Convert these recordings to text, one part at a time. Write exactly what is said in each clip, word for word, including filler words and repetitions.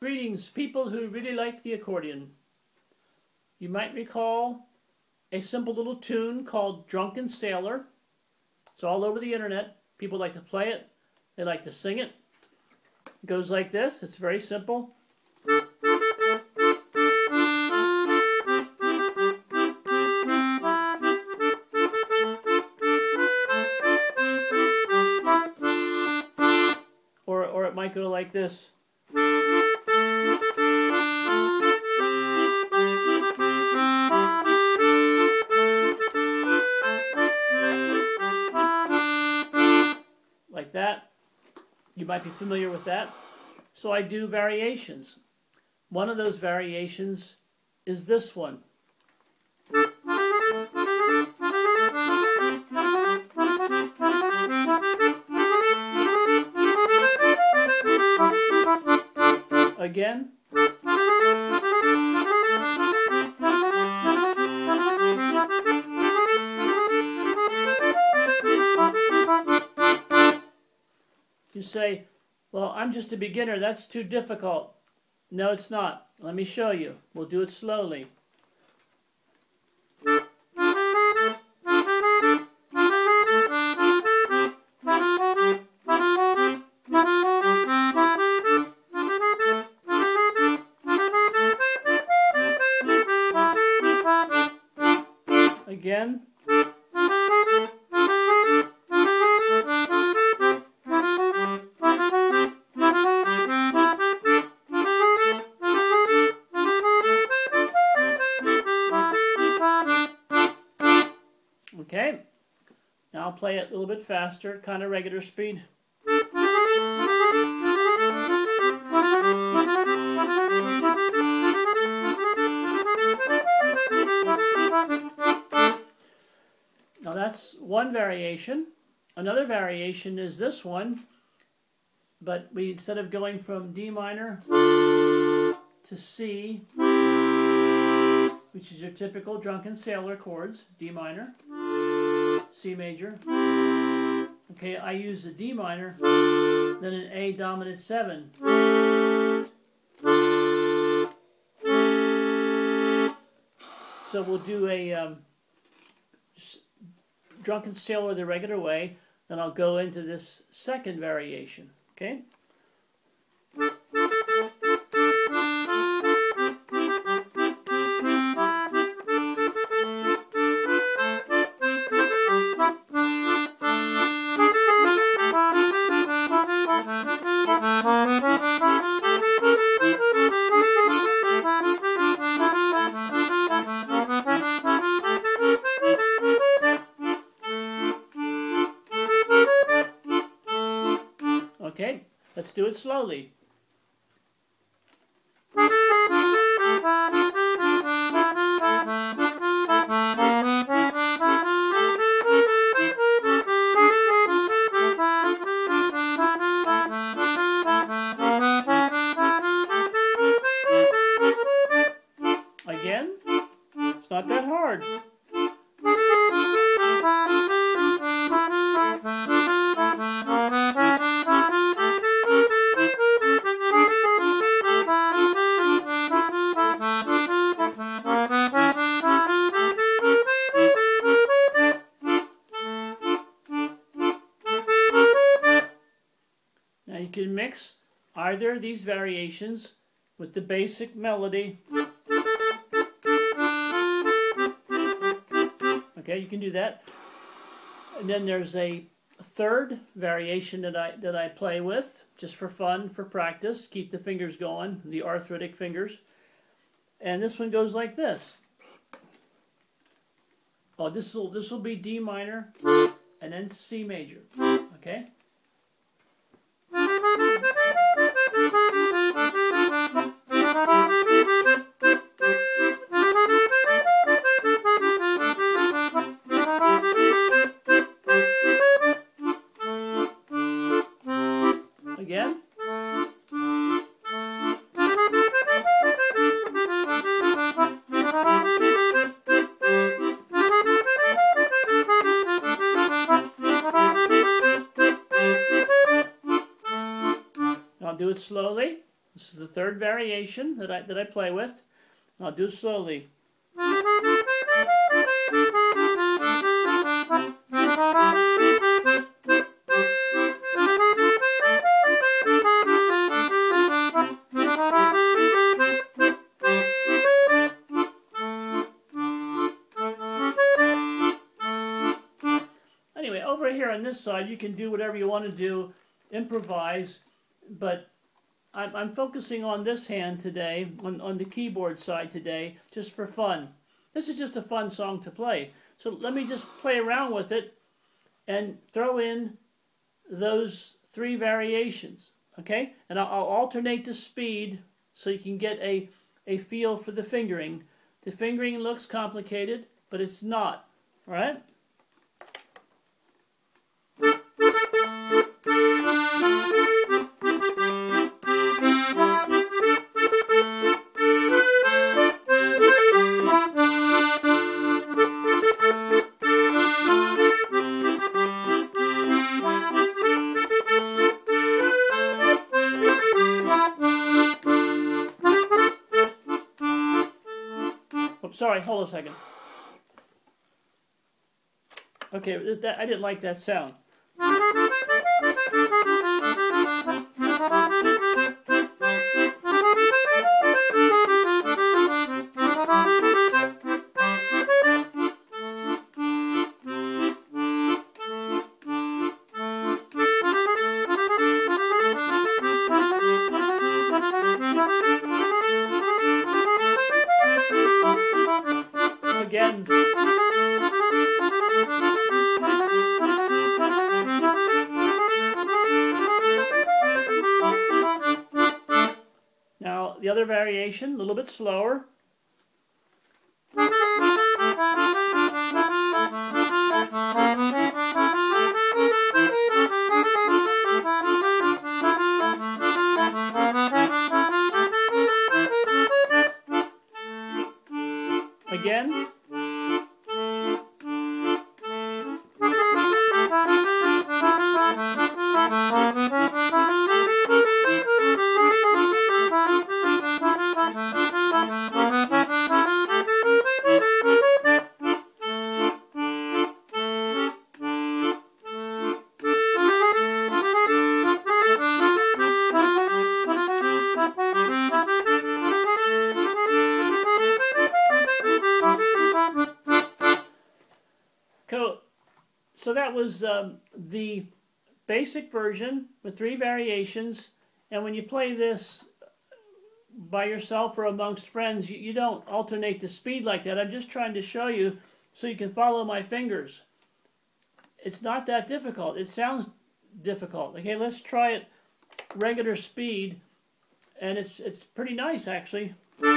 Greetings, people who really like the accordion. You might recall a simple little tune called Drunken Sailor. It's all over the internet. People like to play it. They like to sing it. It goes like this. It's very simple. Or, or it might go like this. Like that. You might be familiar with that. So I do variations. One of those variations is this one. Again. You say, well, I'm just a beginner. That's too difficult. No, it's not. Let me show you. We'll do it slowly. Again. Okay, now I'll play it a little bit faster, kind of regular speed. Now that's one variation. Another variation is this one, but we instead of going from D minor to C, which is your typical Drunken Sailor chords, D minor, C major. Okay, I use the D minor, then an A dominant seven. So we'll do a um, Drunken Sailor the regular way, then I'll go into this second variation. Okay? Okay, let's do it slowly. Again, it's not that hard. Now you can mix either of these variations with the basic melody. Okay, you can do that. And then there's a third variation that I that I play with just for fun, for practice, keep the fingers going, the arthritic fingers. And this one goes like this. Oh, this will this will be D minor and then C major. Okay? Again. I'll do it slowly. This is the third variation that I, that I play with. I'll do slowly. Anyway, over here on this side, you can do whatever you want to do, improvise, but I'm, I'm focusing on this hand today, on, on the keyboard side today, just for fun. This is just a fun song to play. So let me just play around with it and throw in those three variations, okay? And I'll, I'll alternate the speed so you can get a, a feel for the fingering. The fingering looks complicated, but it's not, all right? Sorry, hold a second. Okay, that, I didn't like that sound. Again. Now, the other variation, a little bit slower. Again. So that was um, the basic version with three variations, and when you play this by yourself or amongst friends, you, you don't alternate the speed like that. I'm just trying to show you so you can follow my fingers. It's not that difficult. It sounds difficult. Okay, let's try it regular speed, and it's, it's pretty nice actually.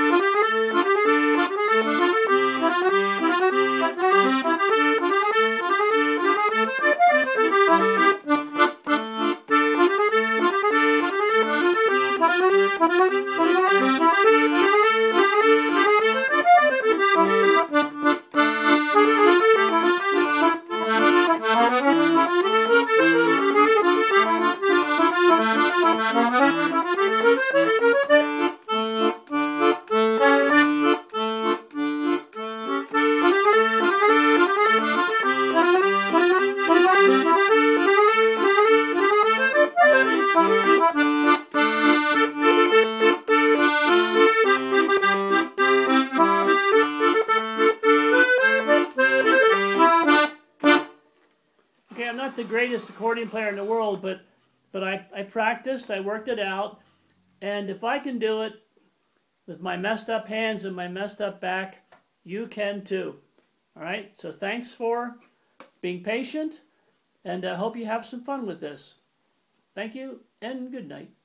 Okay, I'm not the greatest accordion player in the world, but but I, I practiced, I worked it out, and if I can do it with my messed up hands and my messed up back, you can too. All right, so thanks for being patient, and I hope you have some fun with this. Thank you, and good night.